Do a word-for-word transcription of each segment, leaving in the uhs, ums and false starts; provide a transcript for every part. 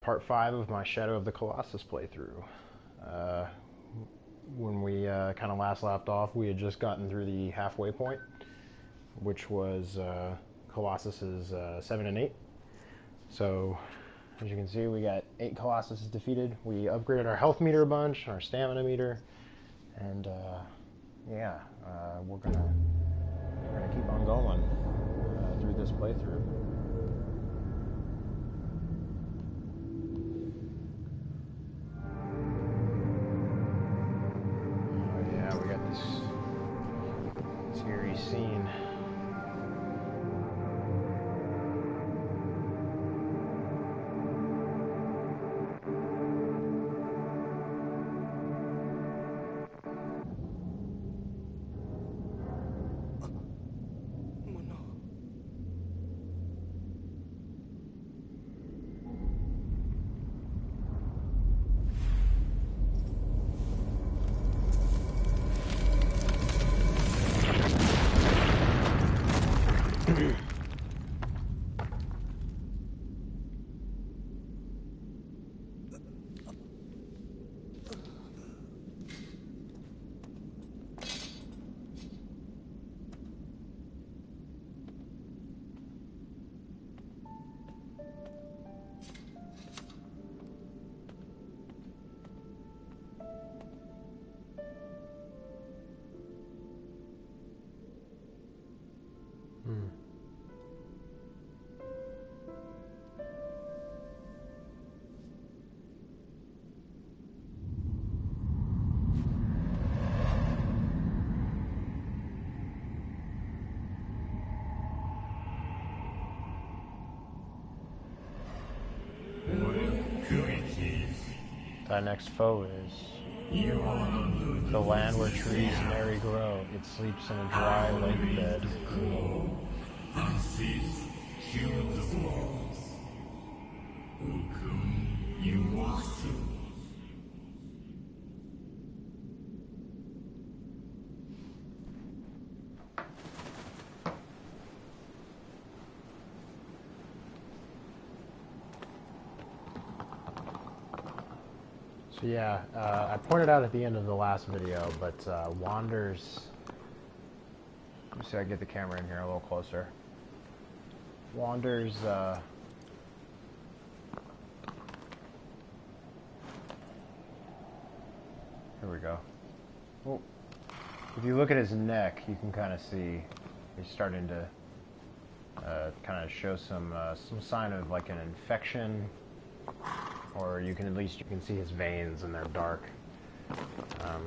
part five of my Shadow of the Colossus playthrough. Uh, when we uh, kind of last left off, we had just gotten through the halfway point, which was uh, Colossus's uh, seven and eight. So, as you can see, we got eight Colossuses defeated. We upgraded our health meter a bunch, our stamina meter, and uh, yeah, uh, we're gonna we're gonna keep on going uh, through this playthrough. Oh yeah, we got this scary scene. Hmm. Thy next foe is the land where trees nary grow. It sleeps in a dry lake bed. So yeah, uh, I pointed out at the end of the last video, but uh, Wander's... Let me see if I can get the camera in here a little closer. Wander's... Uh, here we go. Well, if you look at his neck, you can kind of see he's starting to uh, kind of show some uh, some sign of like an infection. Or you can at least you can see his veins and they're dark. Um,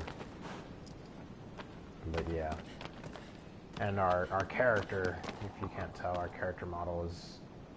but yeah. And our, our character, if you can't tell, our character model is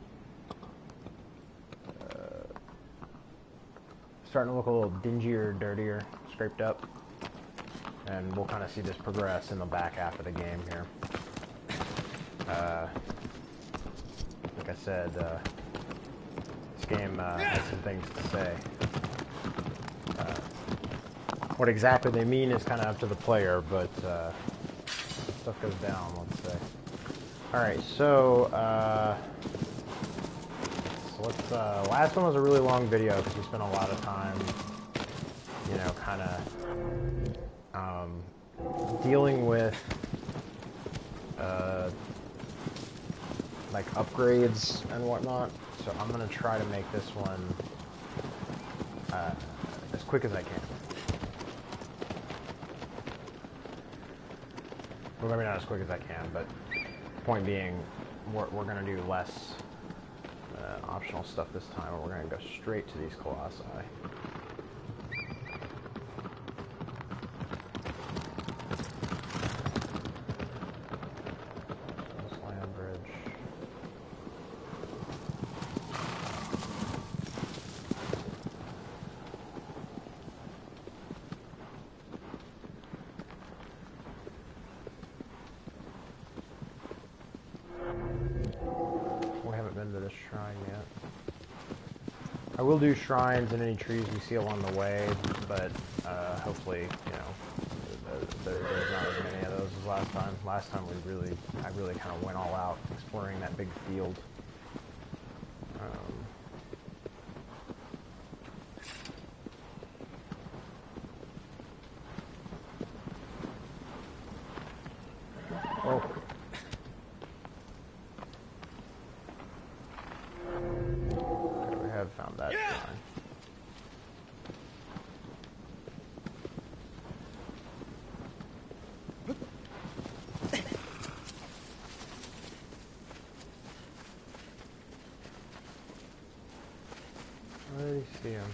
uh, starting to look a little dingier, dirtier, scraped up. And we'll kind of see this progress in the back half of the game here. Uh, like I said, uh, game uh, has some things to say. Uh, what exactly they mean is kind of up to the player, but uh, stuff goes down, let's say. Alright, so, uh, so let's, uh, last one was a really long video because we spent a lot of time, you know, kind of um, dealing with uh, like upgrades and whatnot. So I'm going to try to make this one uh, as quick as I can. Well, maybe not as quick as I can, but point being, we're, we're going to do less uh, optional stuff this time, and we're going to go straight to these Colossi. I will do shrines and any trees we see along the way, but uh, hopefully, you know, there, there's not as many of those as last time. Last time we really, I really kind of went all out exploring that big field. Um, around that shrine. Where do you see him?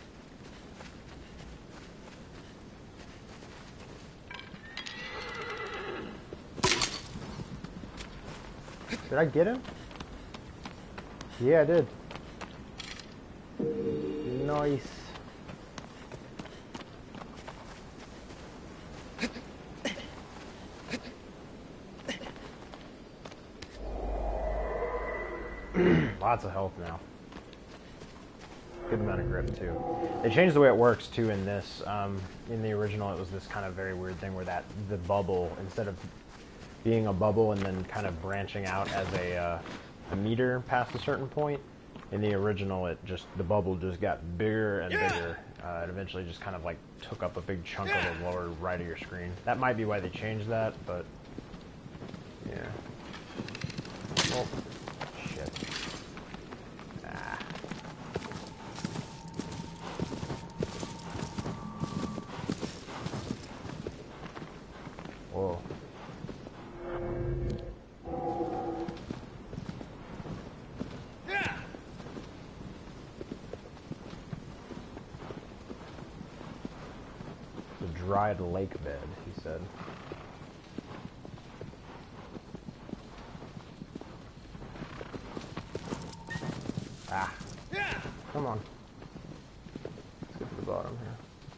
Did I get him? Yeah, I did. Nice. Lots of health now. Good amount of grip too. They changed the way it works too in this. Um, in the original, it was this kind of very weird thing where that the bubble, instead of being a bubble and then kind of branching out as a, uh, a meter past a certain point, in the original, it just the bubble just got bigger and bigger. Uh, it eventually just kind of like took up a big chunk of the lower right of your screen. That might be why they changed that, but yeah. Oh, shit. Ah. Whoa. The dried lake bed, he said. Ah. Come on. Let's get to the bottom here.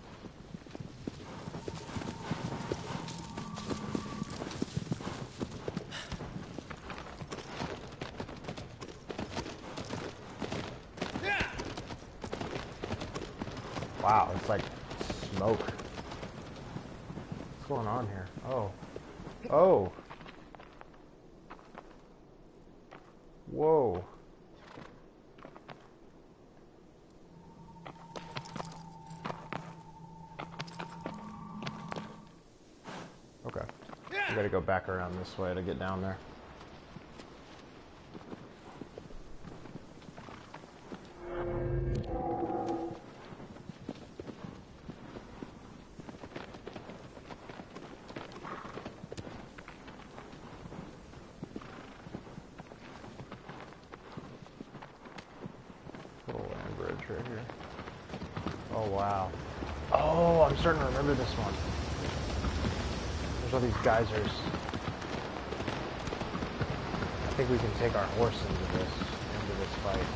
Wow, it's like smoke. What's going on here? Oh. Oh. Whoa. Okay. We gotta go back around this way to get down there. Right here. Oh wow. Oh, I'm starting to remember this one. There's all these geysers. I think we can take our horse into this, into this fight.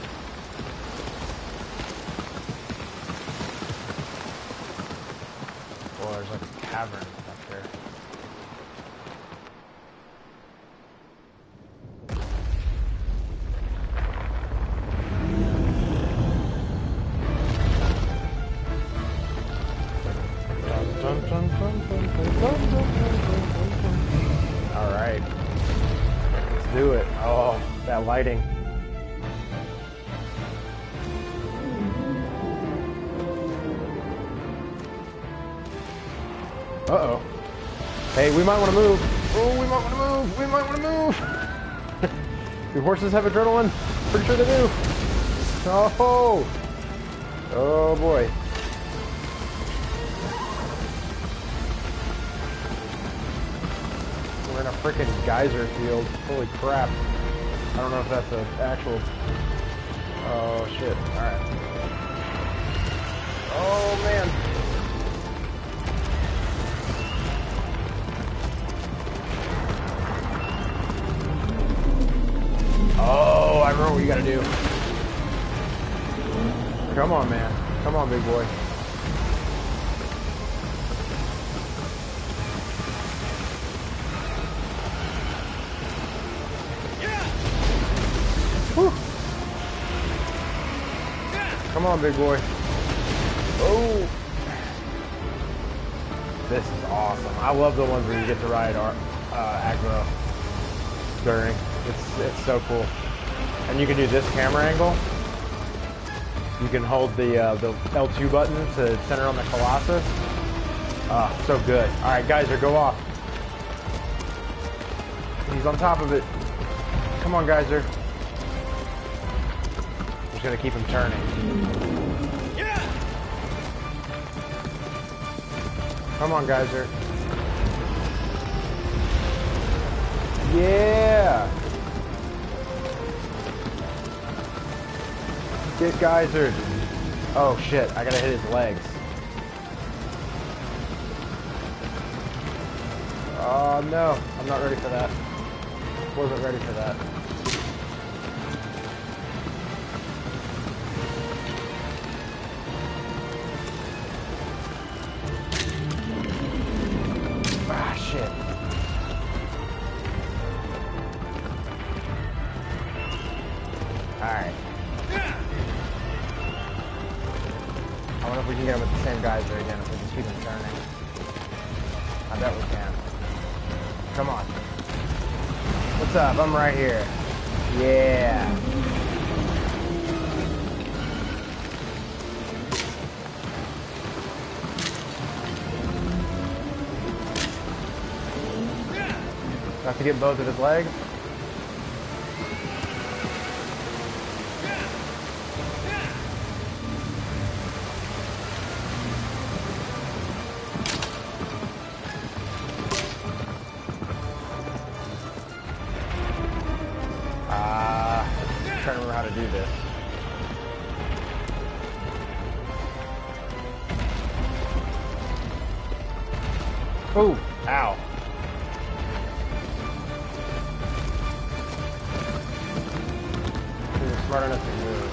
Oh, there's like a cavern up there. Alright. Let's do it. Oh, that lighting. Uh-oh. Hey, we might want to move. Oh, we might want to move. We might want to move. Do horses have adrenaline? Pretty sure they do. Oh. Oh, boy. We're in a freaking geyser field. Holy crap. I don't know if that's an actual... Oh, shit. Alright. Oh, man. Oh, I remember what you gotta do. Come on, man. Come on, big boy. Whew. Come on, big boy. Oh. This is awesome. I love the ones where you get to ride our uh, aggro during. It's it's so cool. And you can do this camera angle. You can hold the uh, the L two button to center on the Colossus. Ah, uh, so good. All right, Geyser, go off. He's on top of it. Come on, Geyser. just gonna keep him turning. Come on, Geyser. Yeah! Get Geysered. Oh shit, I gotta hit his legs. Oh no, I'm not ready for that. Wasn't ready for that. Ah, shit. Alright. I wonder if we can get him with the same Geyser again if we just keep him turning. I bet we can. Come on. What's up? I'm right here. Yeah. Have to get both of his legs. Ah, uh, I'm trying to remember how to do this. Ooh, ow. Smart enough to move.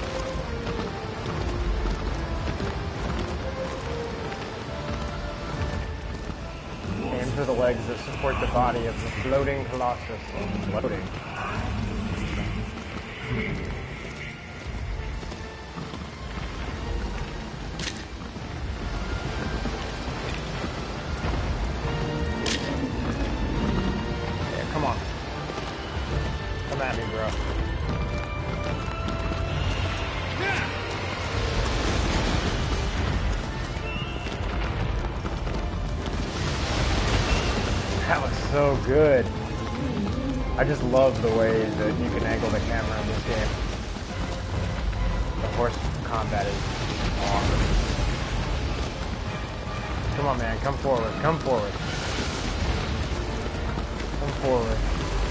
Aim for the legs that support the body of the floating colossus. Floating. Yeah, come on. Come at me, bro. That looks so good. I just love the way that you can angle the camera in this game. The horse combat is awesome. Come on, man. Come forward. Come forward. Come forward.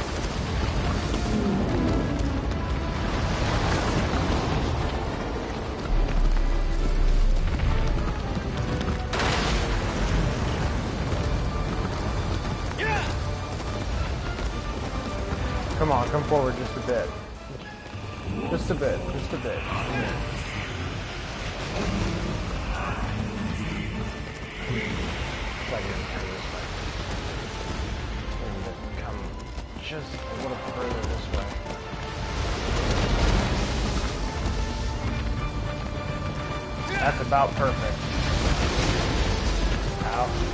Come on, come forward just a bit. Just a bit, just a bit. Like and come just a little further this way. That's about perfect. Ow.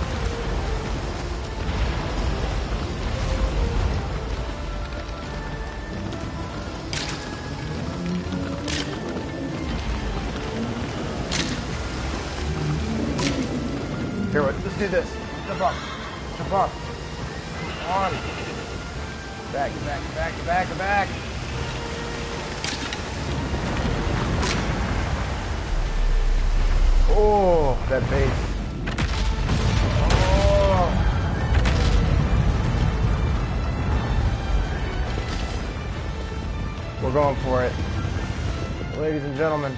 Here, let's do this. Jump up. Jump up. Come on. Back, back, back, back, back. Oh, that base. Oh. We're going for it. Ladies and gentlemen.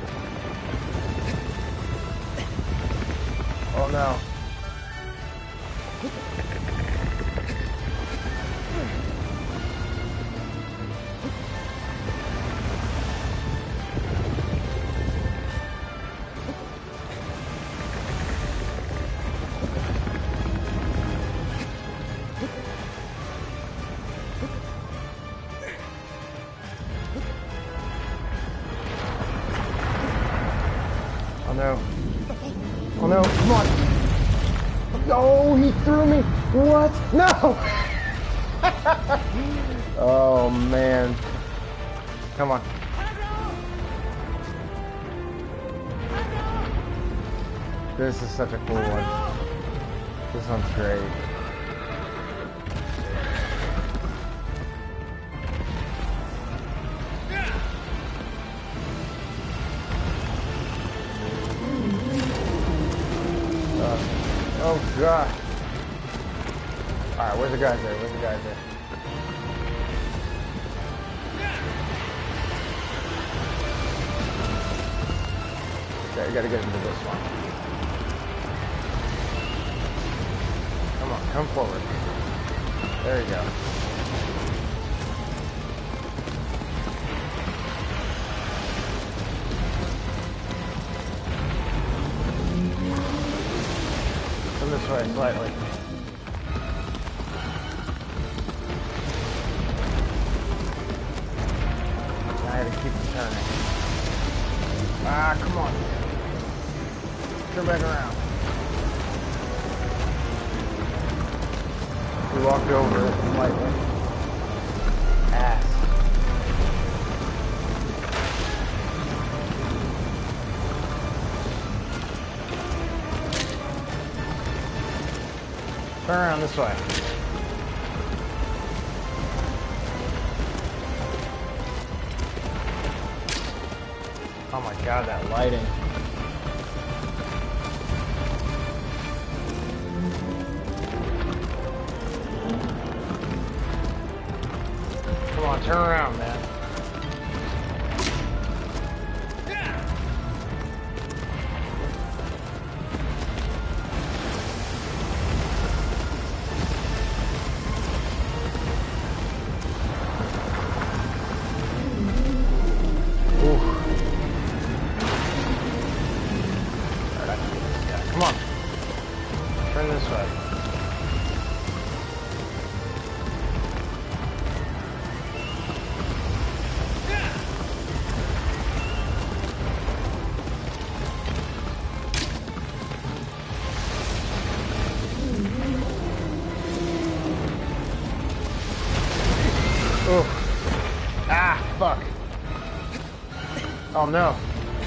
Oh no. Oh no. Oh no, come on. No, he threw me. What? No. Oh man. Come on. This is such a cool one. This one's great. Oh god. Alright, where's the guys there? Where's the guys there? Okay, I gotta get into this one. Come on, come forward. There you go. Come this way slightly. I had to keep turning. Ah, come on. Turn back around. We walked over it slightly. Ass. Turn around this way. Oh my god, that lighting. Come on, turn around, man. Come on. Turn this way. Oh. Ah, fuck. Oh no.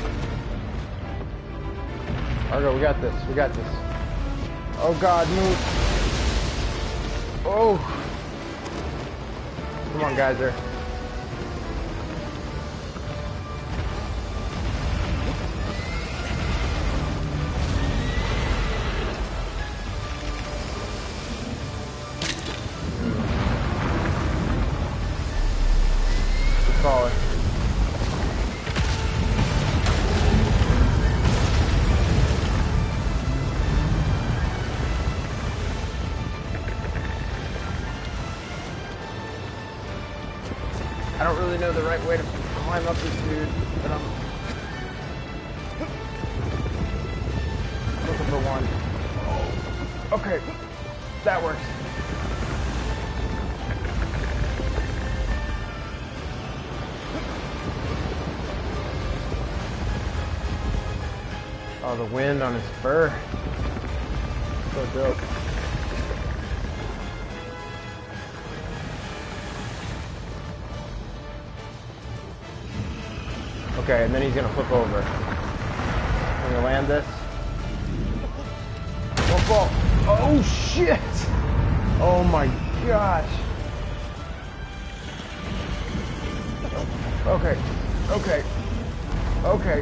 Argo, we got this. We got this. Oh god, move. Oh. Come on, geyser. Good caller. I don't really know the right way to climb up this dude, but I'm looking for one. Okay, that works. Oh, the wind on his fur. So dope. Okay, and then he's gonna flip over. I'm gonna land this. Don't fall. Oh shit! Oh my gosh. Okay, okay, okay.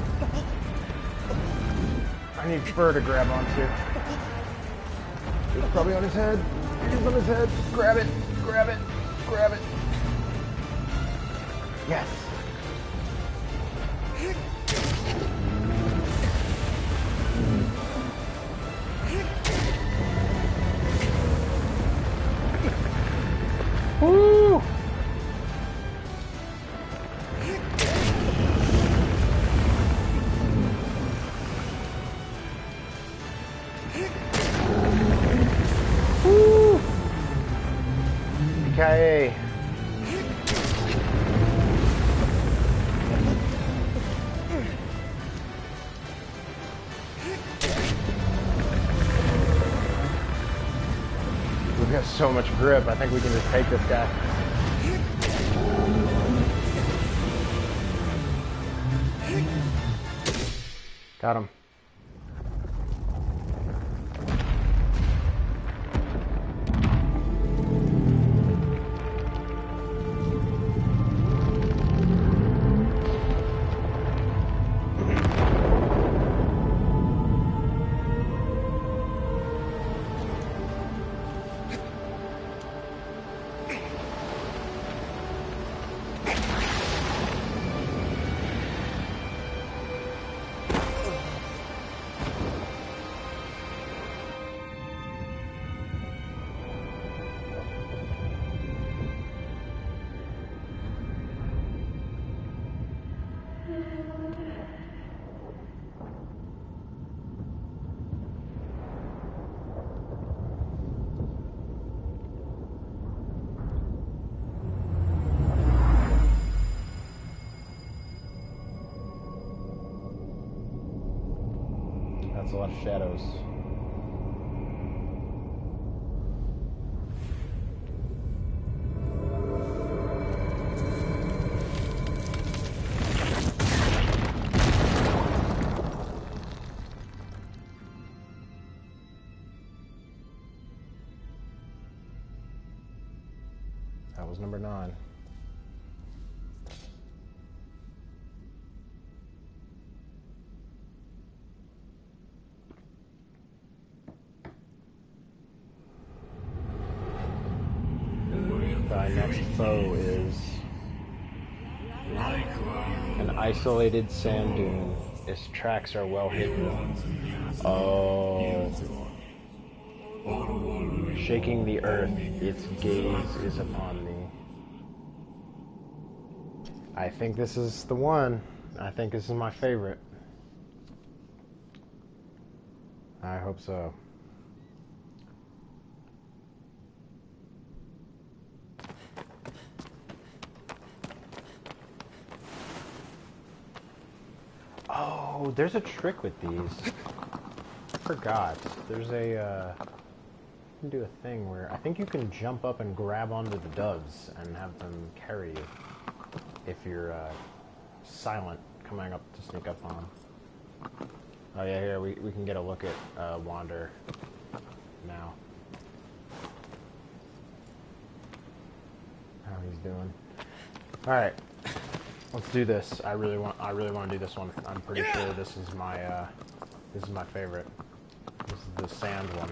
I need fur to grab onto. It's probably on his head. It's on his head. Grab it, grab it, grab it. Yes. Woo! Woo! Okay. We've got so much grip, I think we can just take this guy. Got him. That's a lot of shadows. That was number nine. Thy next foe is an isolated sand dune. Its tracks are well hidden. Oh. Shaking the earth, its gaze is upon me. I think this is the one. I think this is my favorite. I hope so. Oh, there's a trick with these. I forgot. There's a, uh, you can do a thing where I think you can jump up and grab onto the doves and have them carry you if you're uh, silent coming up to sneak up on them. Oh yeah, here, we, we can get a look at uh, Wander now. How he's doing. Alright. Let's do this. I really want. I really want to do this one. I'm pretty yeah. sure this is my. Uh, this is my favorite. This is the sand one.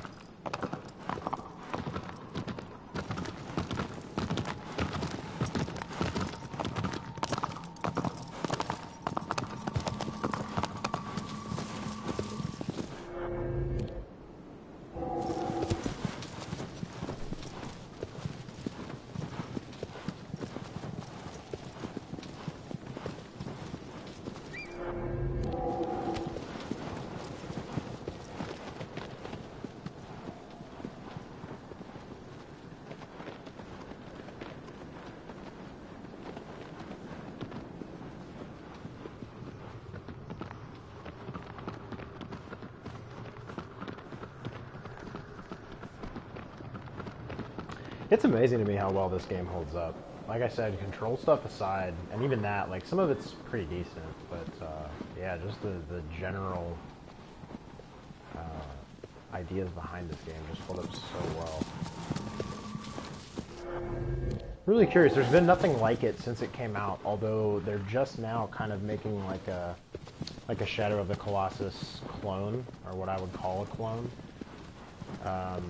It's amazing to me how well this game holds up. Like I said, control stuff aside, and even that, like, some of it's pretty decent, but, uh, yeah, just the, the general uh, ideas behind this game just hold up so well. Really curious, there's been nothing like it since it came out, although they're just now kind of making, like, a, like a Shadow of the Colossus clone, or what I would call a clone. Um...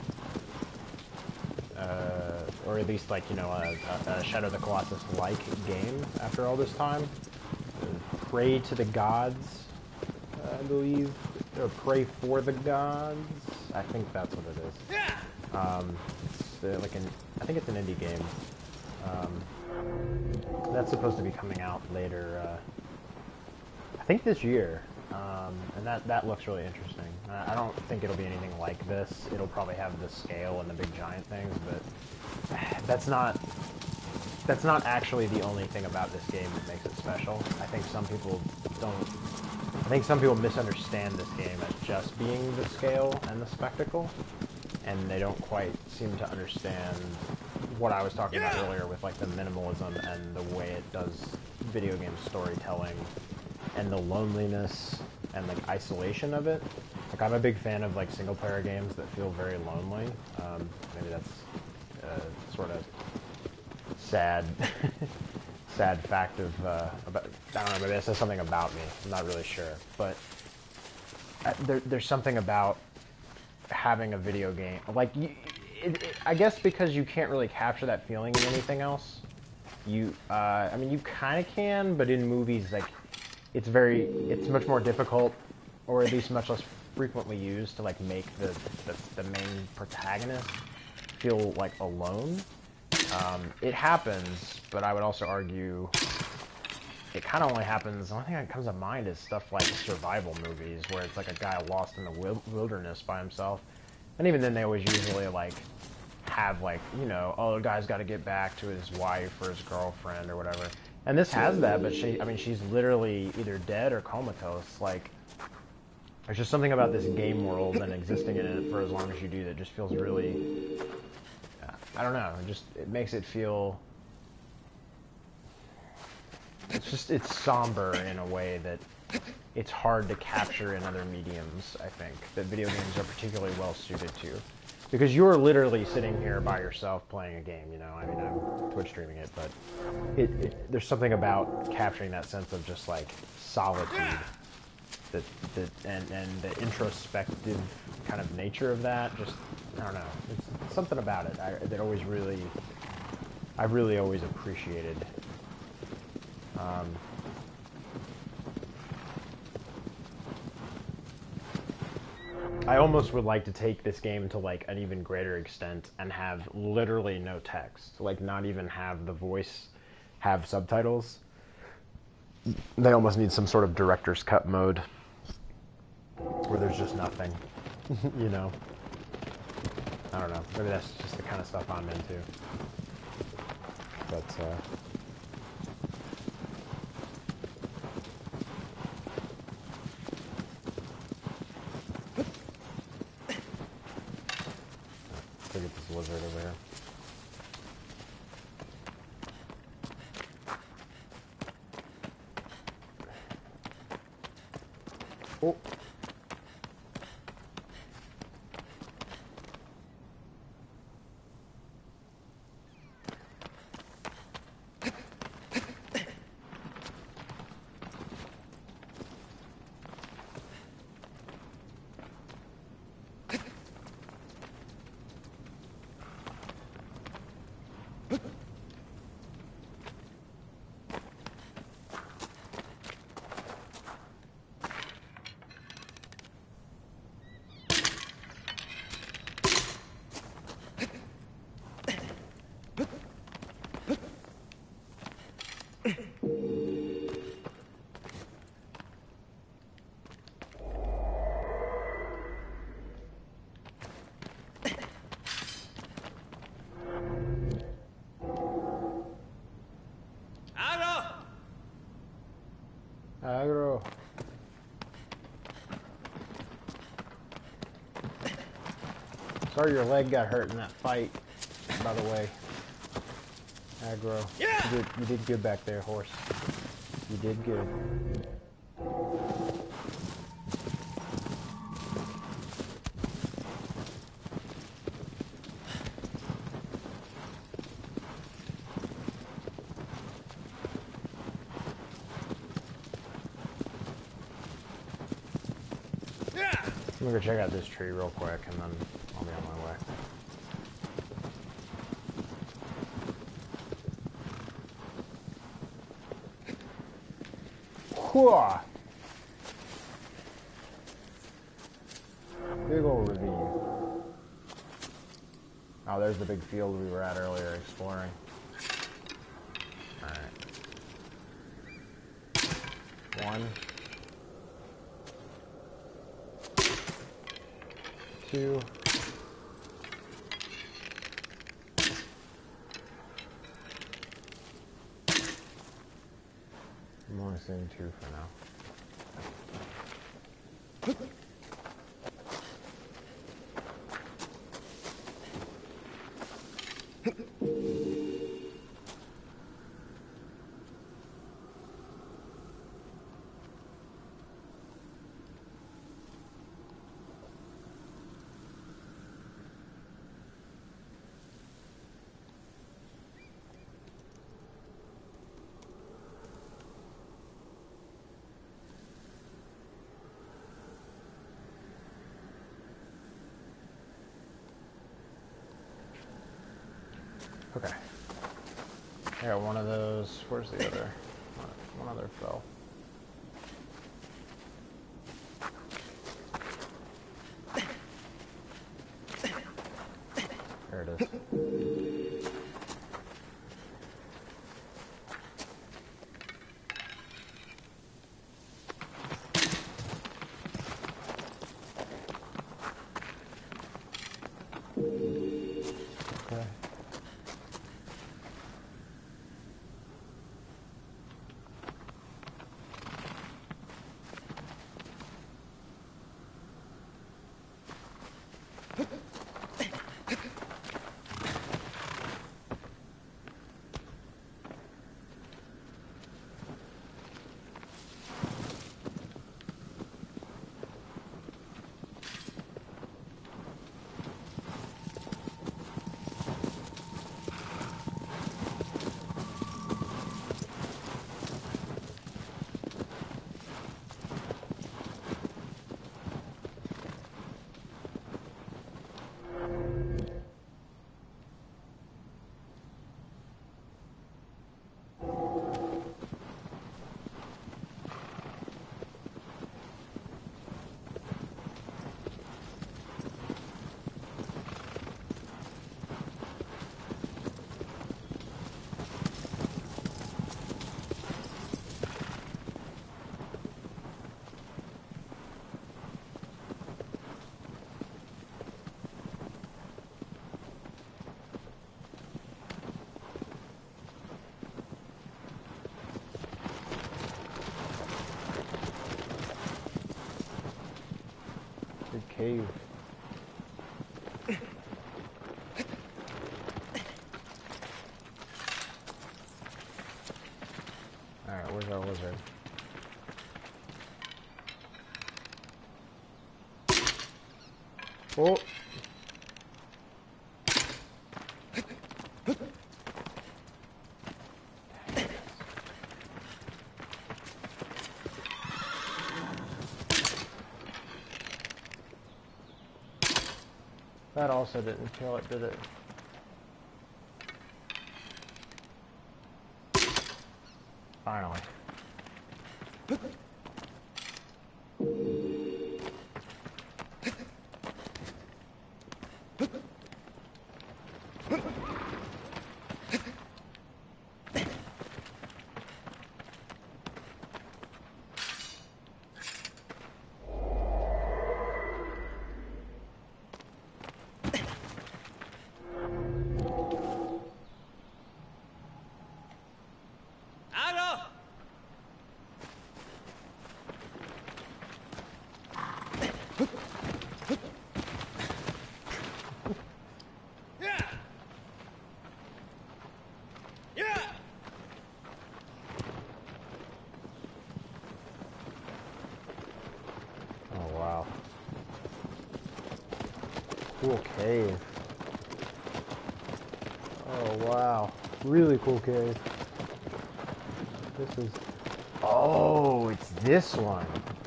Uh, or at least, like, you know, a, a Shadow of the Colossus-like game after all this time. Pray to the gods, I believe. Or Pray for the gods. I think that's what it is. Um, it's uh, like an, I think it's an indie game. Um, that's supposed to be coming out later, uh, I think this year. Um, and that, that looks really interesting. I don't think it'll be anything like this. It'll probably have the scale and the big giant things, but that's not that's not actually the only thing about this game that makes it special. I think some people don't. I think some people misunderstand this game as just being the scale and the spectacle, and they don't quite seem to understand what I was talking about earlier with, like, the minimalism and the way it does video game storytelling and the loneliness and, like, isolation of it. Like, I'm a big fan of, like, single-player games that feel very lonely. Um, maybe that's uh, sort of sad, sad fact of, uh, about, I don't know, maybe that says something about me. I'm not really sure. But uh, there, there's something about having a video game. Like, you, it, it, I guess because you can't really capture that feeling in anything else. You, uh, I mean, you kind of can, but in movies, like, it's very, it's much more difficult, or at least much less frequently used to, like, make the, the, the main protagonist feel, like, alone. Um, it happens, but I would also argue it kind of only happens, the only thing that comes to mind is stuff like survival movies, where it's like a guy lost in the wilderness by himself. And even then they always usually, like, have, like, you know, oh, the guy's got to get back to his wife or his girlfriend or whatever. And this has that, but she, I mean, she's literally either dead or comatose. Like, There's just something about this game world and existing in it for as long as you do that just feels really, I don't know, it just, it makes it feel, it's just, it's somber in a way that it's hard to capture in other mediums, I think, that video games are particularly well suited to. Because you're literally sitting here by yourself playing a game, you know, I mean, I'm Twitch streaming it, but it, it, there's something about capturing that sense of just, like, solitude. That, that, and, and the introspective kind of nature of that, just, I don't know, it's something about it I, that always really, I've really always appreciated. Um, I almost would like to take this game to, like, an even greater extent and have literally no text, like, not even have the voice have subtitles. They almost need some sort of director's cut mode. Where there's just nothing, you know? I don't know. Maybe that's just the kind of stuff I'm into. But, uh... Look at this lizard over here. Oh! Agro. Sorry your leg got hurt in that fight, by the way. Agro. Yeah. You did, you did good back there, horse. You did good. I'm gonna go check out this tree real quick, and then I'll be on my way. Whoa! Big ol' ravine. Oh, there's the big field we were at earlier exploring. Alright. One. Two. I'm only seeing two for now. Okay. I got one of those. Where's the other? One other fell. There it is. Okay. cave. Alright, where's our wizard? Oh! That also didn't kill it, did it? Finally. Cool cave. Oh wow, really cool cave. This is, oh, it's this one.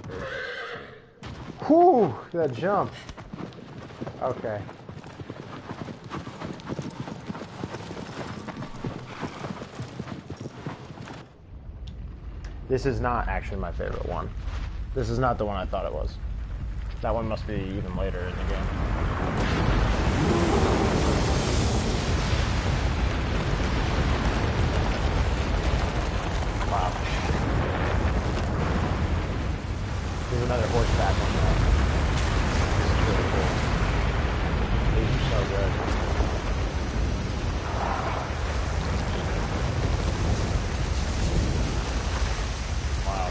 Whew, that jump. Okay. This is not actually my favorite one. This is not the one I thought it was. That one must be even later in the game. Wow. There's another horseback one there. This is really cool. These are so good. Wow.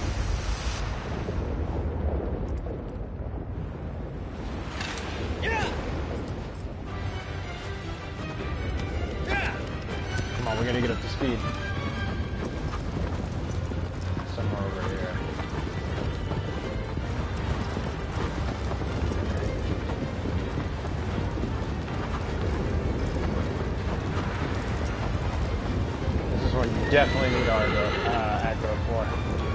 Come on, we gotta get up to speed. Somewhere over here. This is what you definitely need our uh, aggro for.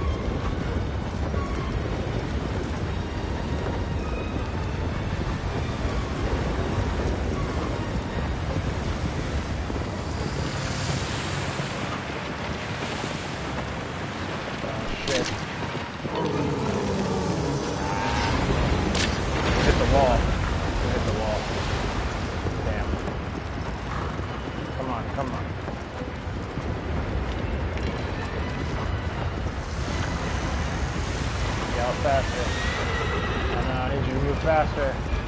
Faster. I know, I need you to move faster.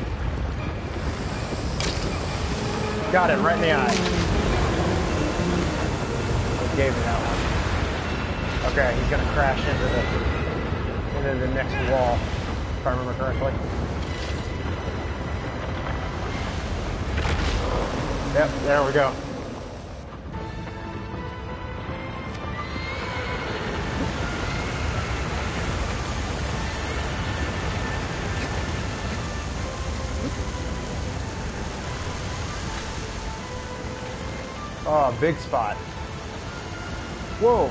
Got it, right in the eye. He gave me that one. Okay, he's gonna crash into the into the next wall, if I remember correctly. Yep, there we go. Oh, big spot. Whoa.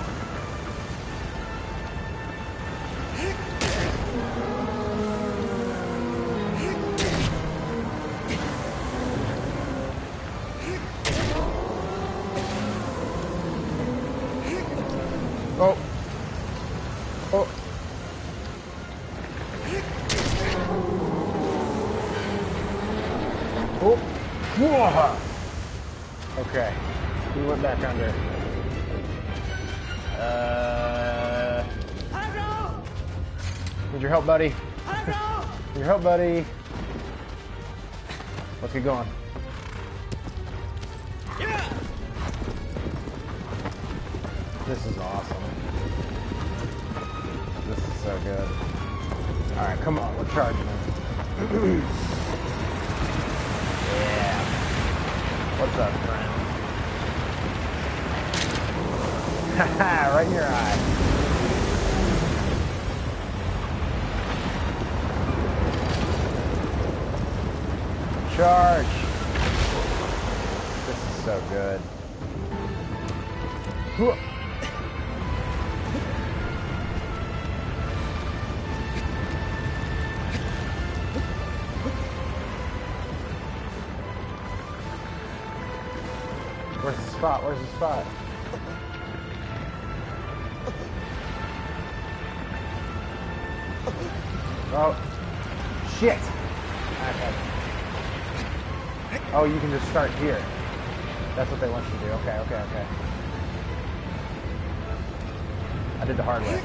Oh. Oh. Oh. Whoa. Okay. We went back under. Uh. Need your help, buddy. Need your help, buddy. Let's get going. This is awesome. This is so good. Alright, come on, we're charging him. Yeah. What's up, friend? Haha, right in your eye. Charge! This is so good. Where's the spot? Where's the spot? Oh, shit! Okay. Oh, you can just start here. That's what they want you to do. Okay, okay, okay. I did the hard way.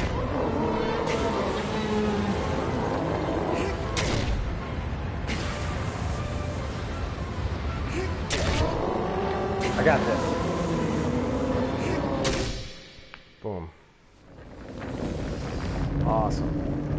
I got this. Boom. Awesome.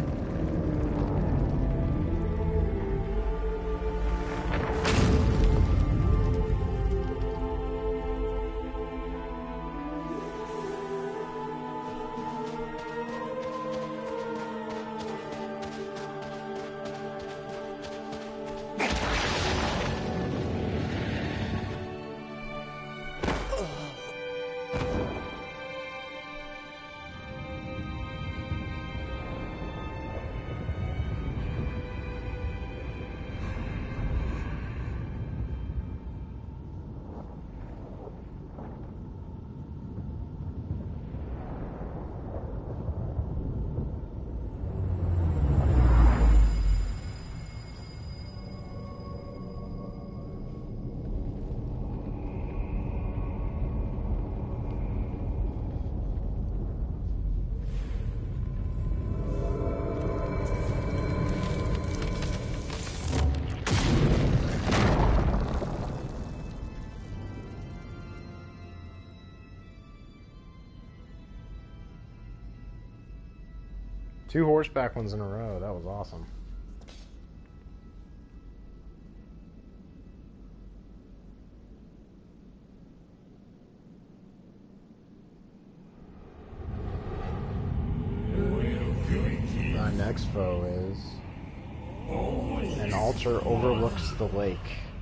Two horseback ones in a row. That was awesome. My next foe is an altar overlooks the lake.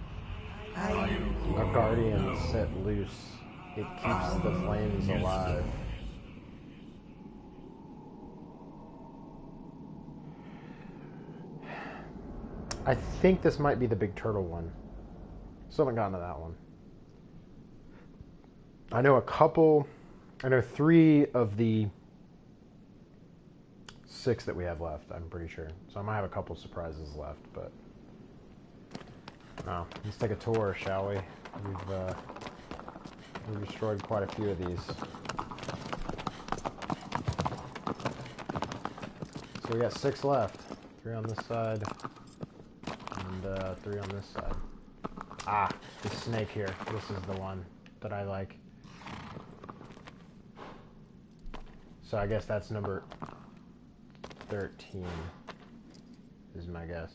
A guardian set loose. It keeps the flames alive. I think this might be the big turtle one. Still haven't gotten to that one. I know a couple, I know three of the six that we have left, I'm pretty sure. So I might have a couple surprises left, but... No, let's take a tour, shall we? We've, uh, we've destroyed quite a few of these. So we got six left. Three on this side. And uh, three on this side. Ah, the snake here. This is the one that I like. So I guess that's number thirteen, is my guess.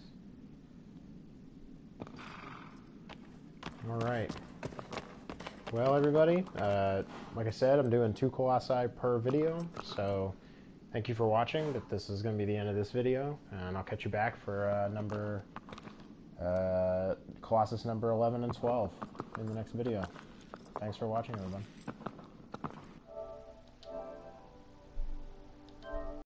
Alright. Well, everybody, uh, like I said, I'm doing two Colossi per video, so thank you for watching. That This is going to be the end of this video, and I'll catch you back for uh, number... Uh, Colossus number eleven and twelve in the next video. Thanks for watching, everyone.